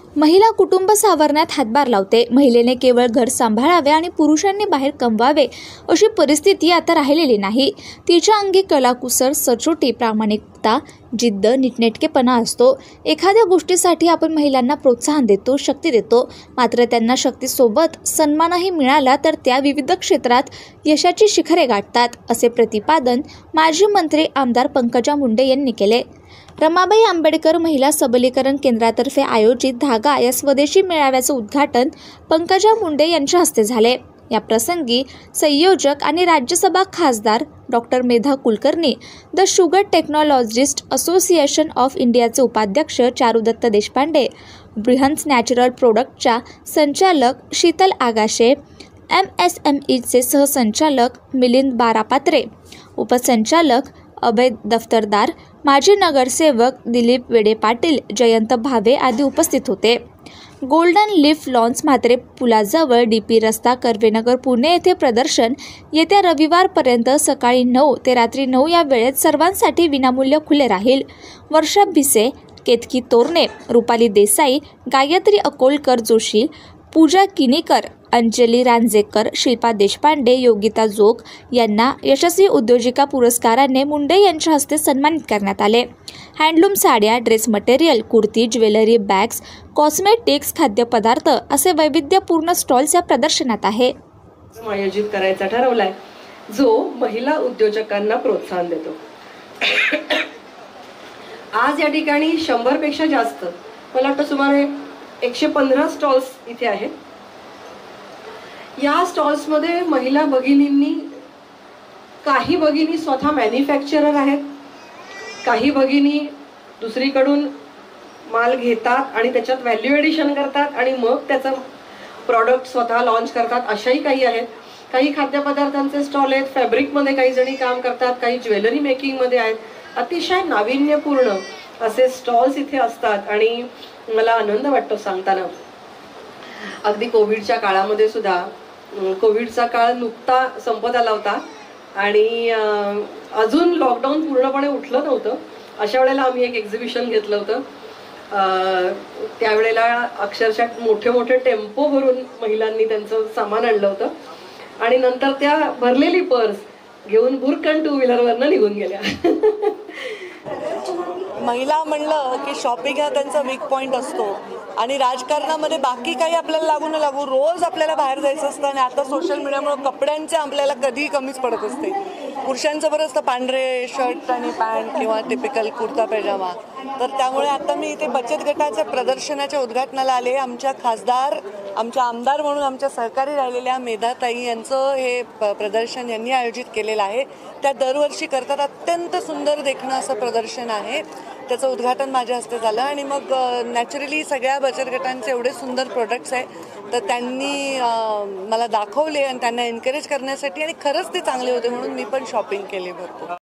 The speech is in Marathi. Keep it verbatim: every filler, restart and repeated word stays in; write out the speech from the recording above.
महिला कुटुंब सावरण्यात हातभार लावते। महिलेने केवळ घर सांभाळावे आणि पुरुषांनी बाहेर कमवावे अशी परिस्थिती आता राहिलेली नाही। तिच्या अंगी कलाकुसर, सचोटी, प्रामाणिकता, जिद्द, नीटनेटकेपणा असतो। एखाद्या गोष्टीसाठी आपण महिलांना प्रोत्साहन देतो, शक्ती देतो, मात्र त्यांना शक्तीसोबत सन्मानही मिळाला तर त्या विविध क्षेत्रात यशाची शिखरे गाठतात, असे प्रतिपादन माजी मंत्री आमदार पंकजा मुंडे यांनी केले। रमाबाई आंबेडकर महिला सबलीकरण केंद्रातर्फे आयोजित धागा या स्वदेशी मेळाव्याचे उद्घाटन पंकजा मुंडे यांच्या हस्ते झाले। या प्रसंगी संयोजक आणि राज्यसभा खासदार doctor Medha Kulkarni, the sugar technologist association of इंडियाचे उपाध्यक्ष चारुदत्त देशपांडे, ब्रिहन्स नॅचरल प्रोडक्टच्या संचालक Sheetal Agashe, M S M ईचे सहसंचालक मिलिंद बारापात्रे, उपसंचालक अभय दफ्तरदार, माजी नगरसेवक दिलीप वेडे पाटील, जयंत भावे आदी उपस्थित होते। गोल्डन लीफ लॉन्स म्हात्रे पुलाजवळ डी पी रस्ता, कर्वेनगर, पुणे येथे प्रदर्शन येत्या रविवारपर्यंत सकाळी नऊ ते रात्री नऊ या वेळेत सर्वांसाठी विनामूल्य खुले राहील। वर्षा भिसे, केतकी तोरणे, रुपाली देसाई, गायत्री अकोलकर जोशी, पूजा किनीकर, अंजली रांजेकर, शिल्पा देशपांडे, योगिता जोग यांना यशस्वी उद्योजिका पुरस्काराने मुंडे यांच्या हस्ते सन्मानित करण्यात आले। हँडलूम साड्या, dress material, kurti, jewellery, bags, cosmetics, खाद्यपदार्थ असे वैविध्यपूर्ण स्टॉल्स या प्रदर्शनात आहे। आयोजित करायचा ठरवलाय जो महिला उद्योजकांना प्रोत्साहन देतो। आज या ठिकाणी शंभर पेक्षा जास्त, मला वाटतं सुमारे एकशे पंधरा स्टॉल्स इथे आहेत। या स्टॉल्स मध्ये महिला भगिनींनी, काही भगिनी स्वतः मॅन्युफॅक्चरर आहेत, काही भगिनी दुसरीकडून माल घेतात आणि त्याच्यात व्हॅल्यू एडिशन करतात आणि मग त्याचं प्रॉडक्ट स्वतः लॉन्च करतात, अशाही काही आहेत। काही खाद्यपदार्थांचे स्टॉल आहेत, फॅब्रिकमध्ये काही जणी काम करतात, काही ज्वेलरी मेकिंगमध्ये आहेत। अतिशय नाविन्यपूर्ण असे स्टॉल्स इथे असतात आणि मला आनंद वाटतो सांगताना। अगदी कोविडच्या काळामध्ये सुद्धा, कोविडचा काळ नुकता संपत आला होता आणि अजून लॉकडाऊन पूर्णपणे उठलं नव्हतं, अशा वेळेला आम्ही एक एक्झिबिशन घेतलं होतं। त्यावेळेला अक्षरशः मोठे मोठे टेम्पो भरून महिलांनी त्यांचं सामान आणलं होतं आणि नंतर त्या भरलेली पर्स घेऊन भुरकन टू व्हीलरवरनं निघून गेल्या। महिला म्हणलं की शॉपिंग हा त्यांचा वीक पॉइंट असतो आणि राजकारणामध्ये बाकी काही आपल्याला लागू न लागू रोज आपल्याला बाहेर जायचं असतं आणि आता सोशल मीडियामुळे कपड्यांचे आपल्याला कधीही कमीच पडत असते। पुरुषांचं बरं असतं पांढरे शर्ट आणि पॅन्ट किंवा टिपिकल कुर्ता पैजामा, तर त्यामुळे आता मी इथे बचत गटाच्या प्रदर्शनाच्या उद्घाटनाला आले। आमच्या खासदार, आमच्या आमदार म्हणून आमच्या सहकारी राहिलेल्या मेधाताई यांचं हे प्रदर्शन यांनी आयोजित केलेलं आहे। त्या दरवर्षी करतात, अत्यंत सुंदर देखणं असं प्रदर्शन आहे। त्याचं उद्घाटन माझ्या हस्ते झालं आणि मग नॅचरली सगळ्या बचत गटांचे एवढे सुंदर प्रोडक्ट्स आहे तर त्यांनी मला दाखवले आणि त्यांना एनकरेज करण्यासाठी, आणि खरंच ते चांगले होते म्हणून मी पण शॉपिंग केली भरपूर।